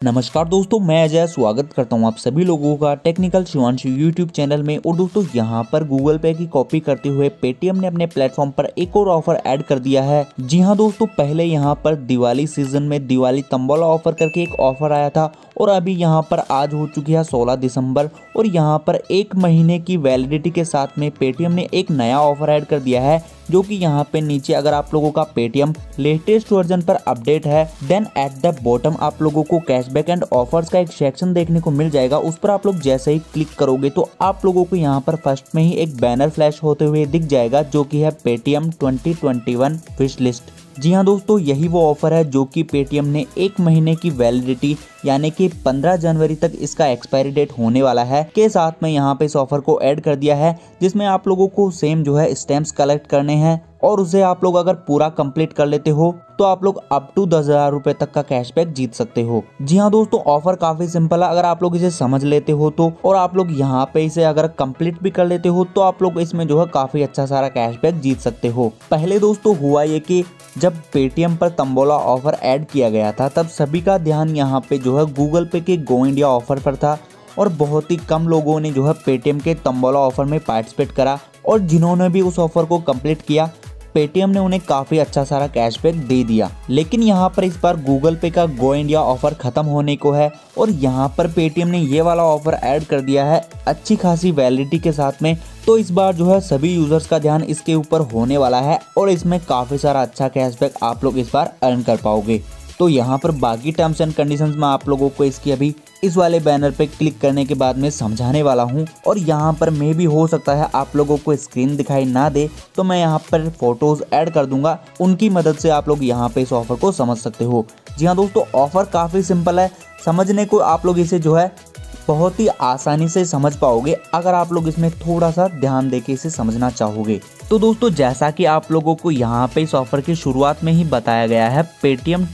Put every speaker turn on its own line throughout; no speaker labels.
नमस्कार दोस्तों, मैं अजय स्वागत करता हूं आप सभी लोगों का टेक्निकल शिवांशु यूट्यूब चैनल में। और दोस्तों यहां पर गूगल पे की कॉपी करते हुए पेटीएम ने अपने प्लेटफॉर्म पर एक और ऑफर ऐड कर दिया है। जी हां दोस्तों, पहले यहां पर दिवाली सीजन में दिवाली तंबोला ऑफर करके एक ऑफर आया था और अभी यहां पर आज हो चुकी है 16 दिसंबर और यहां पर एक महीने की वैलिडिटी के साथ में पेटीएम ने एक नया ऑफर ऐड कर दिया है, जो कि यहाँ पे नीचे अगर आप लोगों का पेटीएम लेटेस्ट वर्जन पर अपडेट है देन एट द बॉटम आप लोगों को कैशबैक एंड ऑफर्स का एक सेक्शन देखने को मिल जाएगा। उस पर आप लोग जैसे ही क्लिक करोगे तो आप लोगों को यहाँ पर फर्स्ट में ही एक बैनर फ्लैश होते हुए दिख जाएगा, जो कि है पेटीएम 2021 विश लिस्ट। जी हाँ दोस्तों, यही वो ऑफर है जो कि पेटीएम ने एक महीने की वैलिडिटी यानी कि 15 जनवरी तक इसका एक्सपायरी डेट होने वाला है के साथ में यहाँ पे इस ऑफर को ऐड कर दिया है, जिसमें आप लोगों को सेम जो है स्टैम्प्स कलेक्ट करने हैं और उसे आप लोग अगर पूरा कंप्लीट कर लेते हो तो आप लोग अप टू 10,000 रुपए तक का कैशबैक जीत सकते हो। जी हाँ दोस्तों, ऑफर काफी सिंपल है अगर आप लोग इसे समझ लेते हो तो, और आप लोग यहाँ पे इसे अगर कंप्लीट भी कर लेते हो तो आप लोग इसमें जो है काफी अच्छा सारा कैशबैक जीत सकते हो। पहले दोस्तों हुआ ये कि जब पेटीएम पर तंबोला ऑफर ऐड किया गया था तब सभी का ध्यान यहाँ पे जो है गूगल पे के गो इंडिया ऑफर पर था और बहुत ही कम लोगों ने जो है पेटीएम के तंबोला ऑफर में पार्टिसिपेट करा, और जिन्होंने भी उस ऑफर को कंप्लीट किया पेटीएम ने उन्हें काफी अच्छा सारा कैशबैक दे दिया। लेकिन यहाँ पर इस बार गूगल पे का गो इंडिया ऑफर खत्म होने को है और यहाँ पर पेटीएम ने ये वाला ऑफर ऐड कर दिया है अच्छी खासी वैलिडिटी के साथ में। तो इस बार जो है सभी यूजर्स का ध्यान इसके ऊपर होने वाला है और इसमें काफी सारा अच्छा कैशबैक आप लोग इस बार अर्न कर पाओगे। तो यहाँ पर बाकी टर्म्स एंड कंडीशंस में आप लोगों को इसकी अभी इस वाले बैनर पे क्लिक करने के बाद में समझाने वाला हूँ, और यहाँ पर मे भी हो सकता है आप लोगों को स्क्रीन दिखाई ना दे तो मैं यहाँ पर फोटोज ऐड कर दूंगा, उनकी मदद से आप लोग यहाँ पे इस ऑफर को समझ सकते हो। जी हाँ दोस्तों, ऑफर काफी सिंपल है, समझने को आप लोग इसे जो है बहुत ही आसानी से समझ पाओगे अगर आप लोग इसमें थोड़ा सा ध्यान देके इसे समझना चाहोगे। तो दोस्तों जैसा कि आप लोगों को यहाँ पे इस ऑफर की शुरुआत में ही बताया गया है, Paytm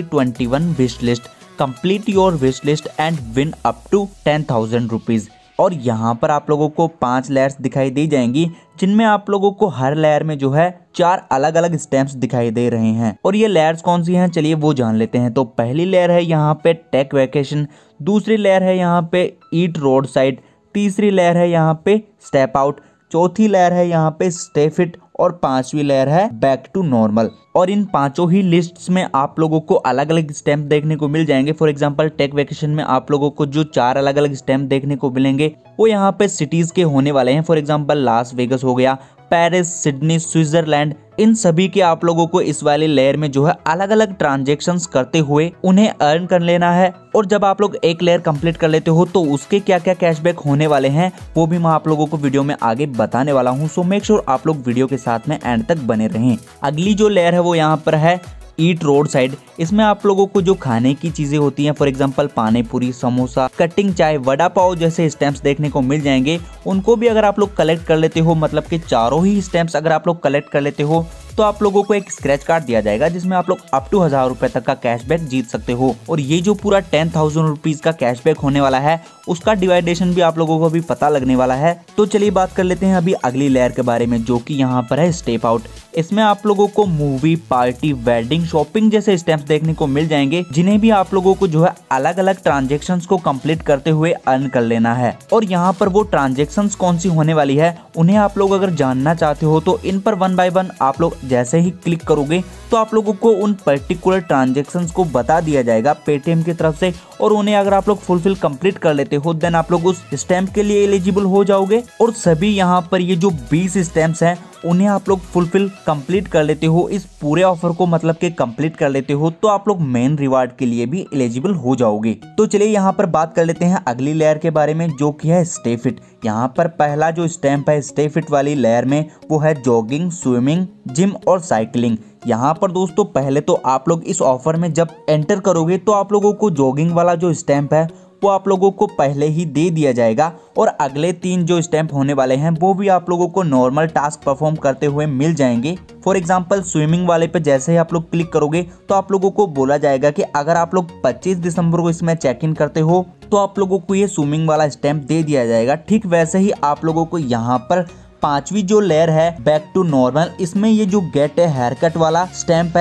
2021 wish list, complete your wish list and win up to 10,000 rupees. और यहाँ पर आप लोगों को 5 लेयर्स दिखाई दी जाएंगी, जिनमें आप लोगों को हर लेयर में जो है 4 अलग अलग स्टैम्प्स दिखाई दे रहे हैं। और ये लेयर्स कौन सी हैं चलिए वो जान लेते हैं। तो पहली लेयर है यहाँ पे टेक वैकेशन, दूसरी लेयर है यहाँ पे ईट रोड साइड, तीसरी लेयर है यहाँ पे स्टेप आउट, चौथी लेयर है यहाँ पे स्टे फिट और पांचवी लेयर है बैक टू नॉर्मल। और इन पांचों ही लिस्ट्स में आप लोगों को अलग अलग स्टैम्प देखने को मिल जाएंगे। फॉर एग्जांपल टेक वैकेशन में आप लोगों को जो 4 अलग अलग स्टैम्प देखने को मिलेंगे वो यहाँ पे सिटीज के होने वाले हैं। फॉर एग्जांपल लास वेगस हो गया, पेरिस, सिडनी, स्विट्जरलैंड, इन सभी के आप लोगों को इस वाले लेयर में जो है अलग अलग ट्रांजैक्शंस करते हुए उन्हें अर्न कर लेना है। और जब आप लोग एक लेयर कंप्लीट कर लेते हो तो उसके क्या क्या कैशबैक होने वाले हैं वो भी मैं आप लोगों को वीडियो में आगे बताने वाला हूं। सो मेक श्योर आप लोग वीडियो के साथ में एंड तक बने रहें। अगली जो लेयर है वो यहाँ पर है ईट रोड साइड। इसमें आप लोगों को जो खाने की चीजें होती हैं, फॉर एग्जांपल पानी पूरी, समोसा, कटिंग चाय, वड़ा पाव जैसे स्टैम्प्स देखने को मिल जाएंगे। उनको भी अगर आप लोग कलेक्ट कर लेते हो, मतलब कि चारों ही स्टैम्प्स अगर आप लोग कलेक्ट कर लेते हो तो आप लोगों को एक स्क्रैच कार्ड दिया जाएगा, जिसमें आप लोग अप टू 1,000 रुपए तक का कैशबैक जीत सकते हो। और ये जो पूरा 10,000 रुपीज का कैशबैक होने वाला है उसका डिवाइडेशन भी आप लोगों को अभी पता लगने वाला है। तो चलिए बात कर लेते हैं अभी अगली लेयर के बारे में, जो कि यहाँ पर है स्टेप आउट। इसमें आप लोगों को मूवी, पार्टी, वेडिंग, शॉपिंग जैसे स्टैम्प्स देखने को मिल जाएंगे, जिन्हें भी आप लोगों को जो है अलग अलग ट्रांजेक्शन्स को कंप्लीट करते हुए अर्न कर लेना है। और यहाँ पर वो ट्रांजेक्शन्स कौन सी होने वाली है उन्हें आप लोग अगर जानना चाहते हो तो इन पर 1 बाय 1 आप लोग जैसे ही क्लिक करोगे तो आप लोगों को उन पर्टिकुलर ट्रांजेक्शन्स को बता दिया जाएगा पेटीएम की तरफ से, और उन्हें अगर आप लोग फुलफिल कंप्लीट कर लेते हो देन आप लोग उस स्टैम्प के लिए एलिजिबल हो जाओगे। और सभी यहाँ पर ये जो 20 स्टैम्प्स हैं उन्हें आप लोग फुलफिल कंप्लीट कर लेते हो, इस पूरे ऑफर को मतलब के कंप्लीट कर लेते हो तो आप लोग मेन रिवार्ड के लिए भी एलिजिबल हो जाओगे। तो चलिए यहाँ पर बात कर लेते हैं अगली लेयर के बारे में, जो कि है स्टे फिट। यहाँ पर पहला जो स्टैम्प है स्टे फिट वाली लेयर में वो है जॉगिंग, स्विमिंग, जिम और साइकिलिंग। यहाँ पर दोस्तों पहले तो आप लोग इस ऑफर में जब एंटर करोगे तो आप लोगों को जॉगिंग वाला जो स्टैम्प है वो आप लोगों को पहले ही दे दिया जाएगा, और अगले 3 जो स्टैम्प होने वाले हैं वो भी आप लोगों को नॉर्मल टास्क परफॉर्म करते हुए मिल जाएंगे। फॉर एग्जांपल स्विमिंग वाले पे जैसे ही आप लोग क्लिक करोगे तो आप लोगों को बोला जाएगा कि अगर आप लोग 25 दिसंबर को इसमें चेक इन करते हो तो आप लोगों को ये स्विमिंग वाला स्टैम्प दे दिया जाएगा। ठीक वैसे ही आप लोगों को यहाँ पर 5वीं जो लेयर है बैक टू नॉर्मल, इसमें ये जो गेट है हेयर कट वाला स्टैम्प है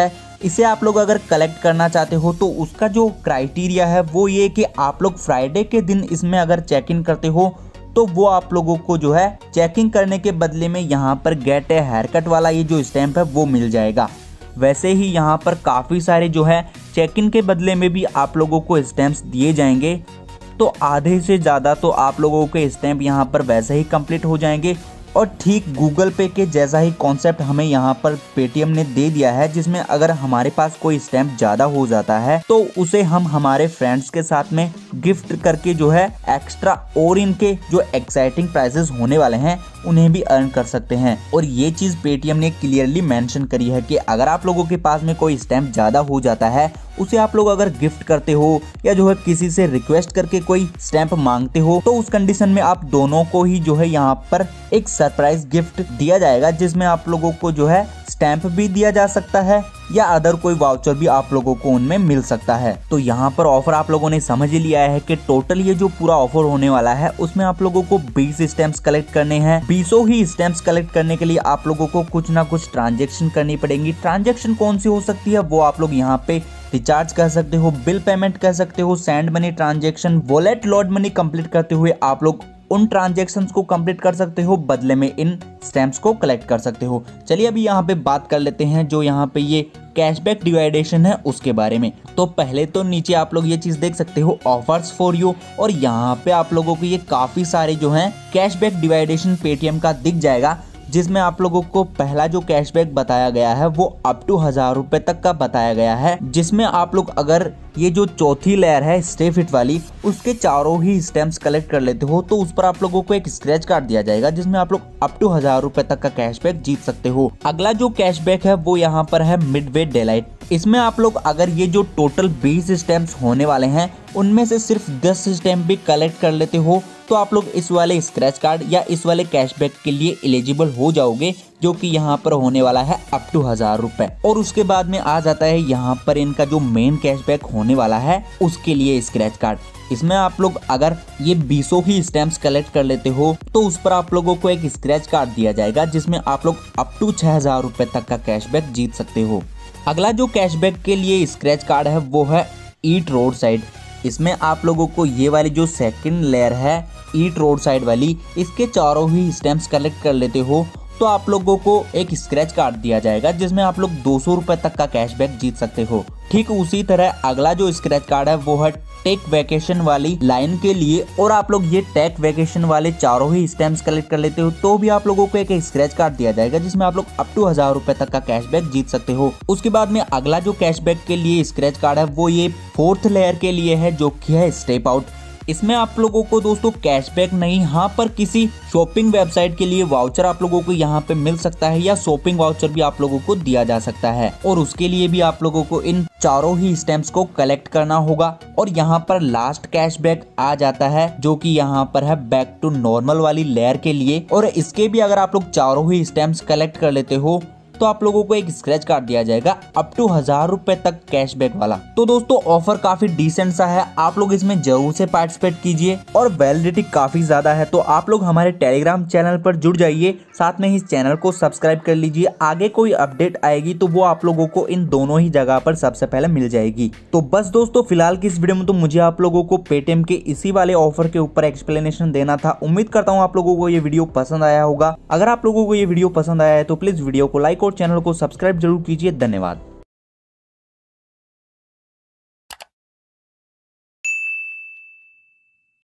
इसे आप लोग अगर कलेक्ट करना चाहते हो तो उसका जो क्राइटेरिया है वो ये कि आप लोग फ्राइडे के दिन इसमें अगर चेक इन करते हो तो वो आप लोगों को जो है चेकिंग करने के बदले में यहाँ पर गेट ए हेयर कट वाला ये जो स्टैंप है वो मिल जाएगा। वैसे ही यहाँ पर काफ़ी सारे जो है चेक इन के बदले में भी आप लोगों को स्टैंप्स दिए जाएंगे, तो आधे से ज़्यादा तो आप लोगों के स्टैंप यहाँ पर वैसे ही कंप्लीट हो जाएंगे। और ठीक गूगल पे के जैसा ही कॉन्सेप्ट हमें यहाँ पर पेटीएम ने दे दिया है, जिसमें अगर हमारे पास कोई स्टैंप ज़्यादा हो जाता है तो उसे हम हमारे फ्रेंड्स के साथ में गिफ्ट करके जो है एक्स्ट्रा और इनके जो एक्साइटिंग प्राइजेस होने वाले हैं उन्हें भी अर्न कर सकते हैं। और ये चीज़ पेटीएम ने क्लियरली मेंशन करी है कि अगर आप लोगों के पास में कोई स्टैंप ज़्यादा हो जाता है, उसे आप लोग अगर गिफ्ट करते हो या जो है किसी से रिक्वेस्ट करके कोई स्टैंप मांगते हो तो उस कंडीशन में आप दोनों को ही जो है यहाँ पर एक सरप्राइज गिफ्ट दिया जाएगा, जिसमें आप लोगों को जो है स्टैंप भी दिया जा सकता है या अदर कोई वाउचर भी आप लोगों को उनमें मिल सकता है। तो यहाँ पर ऑफर आप लोगों ने समझ ही लिया है कि टोटल ये जो पूरा ऑफर होने वाला है उसमें आप लोगों को 20 स्टैंप्स कलेक्ट करने हैं। 20 ही स्टैंप्स कलेक्ट करने के लिए आप लोगों को कुछ ना कुछ ट्रांजेक्शन करनी पड़ेगी। ट्रांजेक्शन कौन सी हो सकती है वो आप लोग यहाँ पे रिचार्ज कर सकते हो, बिल पेमेंट कर सकते हो, send money transaction, wallet load money complete करते हुए आप लोग उन ट्रांजैक्शंस को कंप्लीट कर सकते हो, बदले में इन स्टैंप्स को कलेक्ट कर सकते हो। चलिए अभी यहाँ पे बात कर लेते हैं जो यहाँ पे ये कैशबैक डिवाइडेशन है उसके बारे में। तो पहले तो नीचे आप लोग ये चीज देख सकते हो ऑफर्स फॉर यू, और यहाँ पे आप लोगों को ये काफी सारे जो हैं कैशबैक डिवाइडेशन पेटीएम का दिख जाएगा, जिसमें आप लोगों को पहला जो कैशबैक बताया गया है वो अप टू 1000 रुपए तक का बताया गया है, जिसमें आप लोग अगर ये जो चौथी लेयर है स्टे फिट वाली उसके चारों ही स्टैंप्स कलेक्ट कर लेते हो तो उस पर आप लोगों को एक स्क्रैच कार्ड दिया जाएगा, जिसमें आप लोग अप टू 1000 रुपए तक का कैशबैक जीत सकते हो। अगला जो कैशबैक है वो यहाँ पर है मिडवे डेलाइट। इसमें आप लोग अगर ये जो टोटल 20 स्टैंप्स होने वाले हैं उनमें से सिर्फ 10 स्टैंप भी कलेक्ट कर लेते हो तो आप लोग इस वाले स्क्रैच कार्ड या इस वाले कैशबैक के लिए एलिजिबल हो जाओगे, जो कि यहाँ पर होने वाला है अप टू 1000 रुपए। और उसके बाद में आ जाता है यहाँ पर इनका जो मेन कैशबैक होने वाला है उसके लिए स्क्रैच कार्ड। इसमें आप लोग अगर ये 20 ही स्टैंप्स कलेक्ट कर लेते हो तो उस पर आप लोगों को एक स्क्रैच कार्ड दिया जाएगा, जिसमें आप लोग अप टू 6000 रुपए तक का कैशबैक जीत सकते हो। अगला जो कैशबैक के लिए स्क्रैच कार्ड है वो है ईट रोड साइड। इसमें आप लोगों को ये वाली जो सेकंड लेयर है ईट रोड साइड वाली, इसके चारों ही स्टैंप्स कलेक्ट कर लेते हो तो आप लोगों को एक स्क्रैच कार्ड दिया जाएगा, जिसमें आप लोग 200 रुपए तक का कैशबैक जीत सकते हो। ठीक उसी तरह अगला जो स्क्रैच कार्ड है वो है टेक वैकेशन वाली लाइन के लिए, और आप लोग ये टेक वैकेशन वाले चारों ही स्टैंप्स कलेक्ट कर लेते हो तो भी आप लोगों को एक स्क्रैच कार्ड दिया जाएगा, जिसमें आप लोग अप टू 1000 रुपए तक का कैशबैक जीत सकते हो। उसके बाद में अगला जो कैशबैक के लिए स्क्रैच कार्ड है वो ये 4th लेयर के लिए है, जो कि है स्टेप आउट। इसमें आप लोगों को दोस्तों कैशबैक नहीं, यहाँ पर किसी शॉपिंग वेबसाइट के लिए वाउचर आप लोगों को यहाँ पे मिल सकता है, या शॉपिंग वाउचर भी आप लोगों को दिया जा सकता है, और उसके लिए भी आप लोगों को इन चारों ही स्टैंप्स को कलेक्ट करना होगा। और यहाँ पर लास्ट कैशबैक आ जाता है जो कि यहाँ पर है बैक टू नॉर्मल वाली लेयर के लिए, और इसके भी अगर आप लोग चारों ही स्टैंप्स कलेक्ट कर लेते हो तो आप लोगों को एक स्क्रैच कार्ड दिया जाएगा अप टू 1000 रुपए तक कैशबैक वाला। तो दोस्तों ऑफर काफी डिसेंट सा है, आप लोग इसमें जरूर से पार्टिसिपेट कीजिए, और वैलिडिटी काफी ज्यादा है तो आप लोग हमारे टेलीग्राम चैनल पर जुड़ जाइए, साथ में इस चैनल को सब्सक्राइब कर लीजिए। आगे कोई अपडेट आएगी तो वो आप लोगों को इन दोनों ही जगह पर सबसे पहले मिल जाएगी। तो बस दोस्तों फिलहाल की इस वीडियो में तो मुझे आप लोगों को पेटीएम के इसी वाले ऑफर के ऊपर एक्सप्लेनेशन देना था। उम्मीद करता हूँ आप लोगों को ये वीडियो पसंद आया होगा। अगर आप लोगों को ये वीडियो पसंद आया है तो प्लीज वीडियो को लाइक और चैनल को सब्सक्राइब जरूर कीजिए। धन्यवाद।